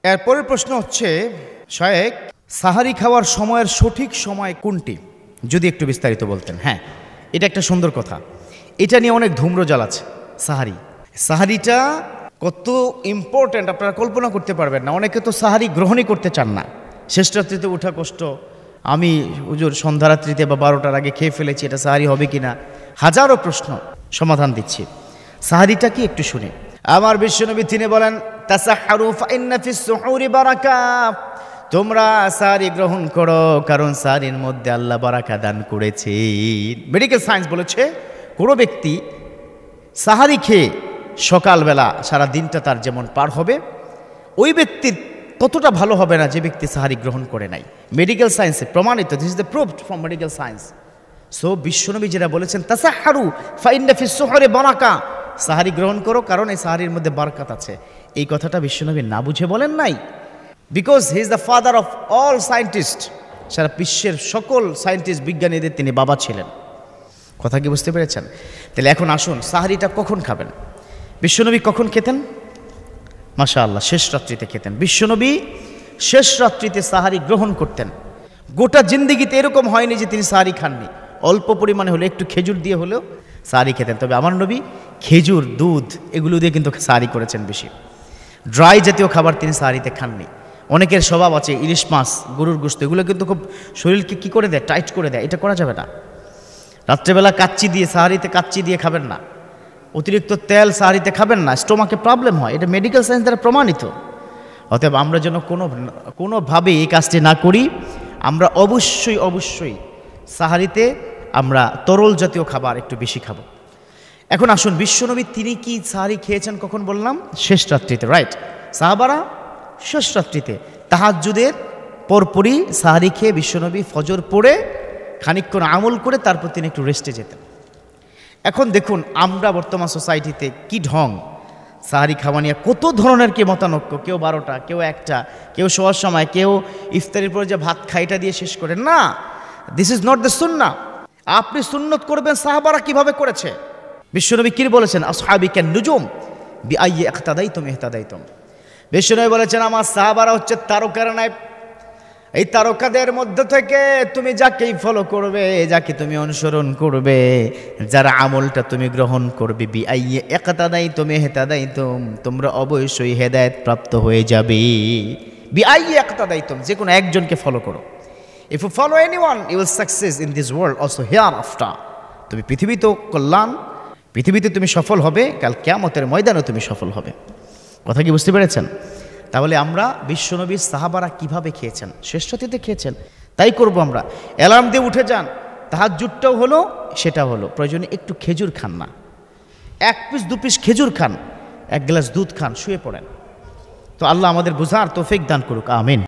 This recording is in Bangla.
এরপরের প্রশ্ন হচ্ছে, শেখ সাহারি খাওয়ার সময়ের সঠিক সময় কোনটি, যদি একটু বিস্তারিত বলতেন। হ্যাঁ, এটা একটা সুন্দর কথা। এটা নিয়ে অনেক ধূম্রজাল আছে। সাহারিটা কত ইম্পর্ট্যান্ট আপনারা কল্পনা করতে পারবেন না। অনেকে তো সাহারি গ্রহণই করতে চান না, শেষ রাত্রিতে উঠা কষ্ট, আমি হুজুর সন্ধ্যারাত্রিতে বা 12টার আগে খেয়ে ফেলেছি, এটা সাহারি হবে কিনা, হাজারো প্রশ্ন সমাধান দিচ্ছি। সাহারিটা কি একটু শুনে। আমার বিশ্বনবী তিনি বলেন, তাসাহহারু ফাইন্না ফিস সুহুরি বারাকা, তোমরা সাহারি গ্রহণ করো কারণ সাহারির মধ্যে আল্লাহ বারাকা দান করেছেন। মেডিকেল সায়েন্স বলেছে কোনো ব্যক্তি সাহারি খেয়ে সকালবেলা সারা দিনটা তার যেমন পার হবে, ওই ব্যক্তির ততটা ভালো হবে না যে ব্যক্তি সাহারি গ্রহণ করে নাই। মেডিকেল সায়েন্সে প্রমাণিত, this is the proofed from medical science. So বিশ্বনবী যেটা বলেছেন, তাসাহহারু ফাইন্না ফিস সুহুরি বারাকা, সাহারি গ্রহণ করো কারণ এই সাহারির মধ্যে বারাকাত আছে। এই কথাটা বিশ্বনবী না বুঝে বলেন নাই, because he is the father of all scientist. সারা বিশ্বের সকল সায়েন্টিস্ট বিজ্ঞানীদের তিনি বাবা ছিলেন। কথা কি বুঝতে পেরেছেন? তাহলে এখন আসুন, সাহারিটা কখন খাবেন? বিশ্বনবী কখন খেতেন? মাশাআল্লাহ, শেষ রাত্রিতে খেতেন। বিশ্বনবী শেষ রাত্রিতে সাহারি গ্রহণ করতেন। গোটা জিন্দেগিতে এরকম হয়নি যে তিনি সাহারি খাননি। অল্প পরিমাণে হলে, একটু খেজুর দিয়ে হলেও সাহারি খেতেন। তবে আমার নবী খেজুর, দুধ এগুলো দিয়ে কিন্তু সাহারি করেছেন বেশি। ড্রাই জাতীয় খাবার তিনি সাহারিতে খাননি। অনেকের স্বভাব আছে ইলিশ মাছ, গরুর গোশত, এগুলো কিন্তু খুব শরীরকে কী করে দেয়, টাইট করে দেয়। এটা করা যাবে না। রাত্রেবেলা কাচ্চি দিয়ে, সাহারিতে কাচ্চি দিয়ে খাবেন না। অতিরিক্ত তেল সাহারিতে খাবেন না, স্টোমাকে প্রবলেম হয়। এটা মেডিকেল সায়েন্স দ্বারা প্রমাণিত। অতএব আমরা যেন কোনোভাবে এই কাজটি না করি। আমরা অবশ্যই সাহারিতে আমরা তরল জাতীয় খাবার একটু বেশি খাবো। এখন আসুন, বিশ্বনবী তিনি কি সাহারি খেয়েছেন কখন বললাম? শেষ রাত্রিতে, রাইট। সাহাবারা শেষ রাত্রিতে তাহাজ্জুদের পরপরই সাহারি খেয়ে বিশ্বনবী ফজর পড়ে খানিকক্ষণ আমল করে তারপর তিনি একটু রেস্টে যেতেন। এখন দেখুন আমরা বর্তমান সোসাইটিতে কি ঢং, সাহারি খাওয়া নিয়ে কত ধরনের কি মতানৈক্য। কেউ 12টা, কেউ 1টা, কেউ শোয়ার সময়, কেউ ইফতারির পরে যে ভাত খাইটা দিয়ে শেষ করেন না। দিস ইজ নট দ্য সুন্নাহ। আপনি সুন্নত করবেন সাহাবারা কিভাবে করেছে। বিশ্বনবী কি বলেছেন? আসহাবি কান নুজুম বিআইয়ি ইক্তাদাইতুম ইহতাদাইতুম। বিশ্বনবী বলেছেন, আমার সাহাবারা হচ্ছে তারকার ন্যায়। এই তারকাদের মধ্য থেকে তুমি যাকেই ফলো করবে, যাকে তুমি অনুসরণ করবে, যার আমলটা তুমি গ্রহণ করবে, বিআইয়ি ইক্তাদাইতুম ইহতাদাইতুম, তোমরা অবশ্যই হেদায়েত প্রাপ্ত হয়ে যাবে। বিআইয়ি ইক্তাদাইতুম, যে কোনো একজনকে ফলো করো। If you follow anyone, you will success in this world also hereafter. তুমি পৃথিবীতেও কল্যাণ, পৃথিবীতে তুমি সফল হবে, কাল কিয়ামতের ময়দানে তুমি সফল হবে। কথা কি বুঝতে পেরেছেন? তাহলে আমরা বিশ্বনবীর সাহাবারা কিভাবে খেয়েছেন, শেষ রাত্রিতে খেয়েছেন, তাই করব আমরা। অ্যালার্ম দিয়ে উঠে যান, তাহাজ্জুদটাও হলো, সেটা হলো। প্রয়োজনে একটু খেজুর খান না, 1 পিস 2 পিস খেজুর খান, 1 গ্লাস দুধ খান, শুয়ে পড়েন। তো আল্লাহ আমাদের বুঝার তৌফিক দান করুক, আমিন।